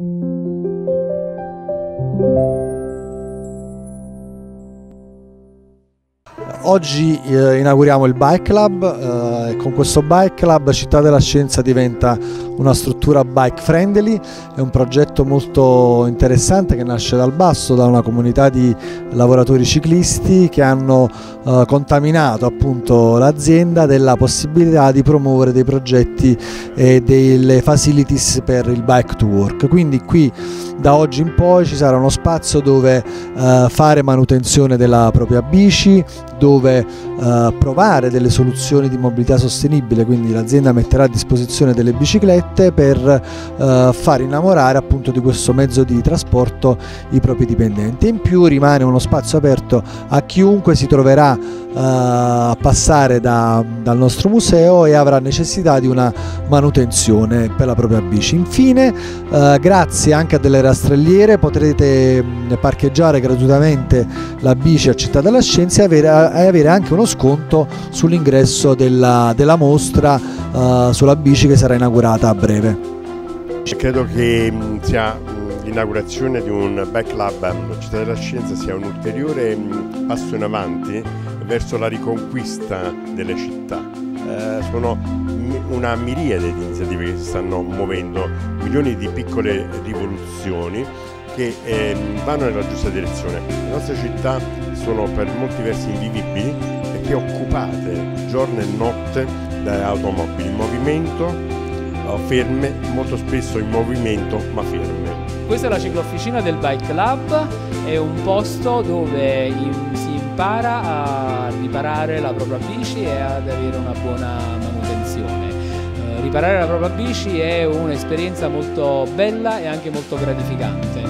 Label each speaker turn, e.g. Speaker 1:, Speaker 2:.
Speaker 1: Oggi inauguriamo il Bike Club e con questo Bike Club Città della Scienza diventa una struttura bike friendly. È un progetto molto interessante che nasce dal basso, da una comunità di lavoratori ciclisti che hanno contaminato appunto l'azienda della possibilità di promuovere dei progetti e delle facilities per il bike to work. Quindi qui da oggi in poi ci sarà uno spazio dove fare manutenzione della propria bici, dove provare delle soluzioni di mobilità sostenibile, quindi l'azienda metterà a disposizione delle biciclette per far innamorare appunto di questo mezzo di trasporto i propri dipendenti. In più rimane uno spazio aperto a chiunque si troverà a passare dal nostro museo e avrà necessità di una manutenzione per la propria bici. Infine, grazie anche a delle rastrelliere potrete parcheggiare gratuitamente la bici a Città della Scienza e avere anche uno sconto sull'ingresso della mostra sulla bici che sarà inaugurata a breve.
Speaker 2: Credo che l'inaugurazione di un Bike Club a Città della Scienza sia un ulteriore passo in avanti verso la riconquista delle città. Sono una miriade di iniziative che si stanno muovendo, milioni di piccole rivoluzioni che vanno nella giusta direzione. Le nostre città sono per molti versi invivibili perché occupate giorno e notte da automobili in movimento, ferme, molto spesso in movimento ma ferme.
Speaker 3: Questa è la ciclofficina del Bike Club, è un posto dove si impara a riparare la propria bici e ad avere una buona manutenzione. Riparare la propria bici è un'esperienza molto bella e anche molto gratificante.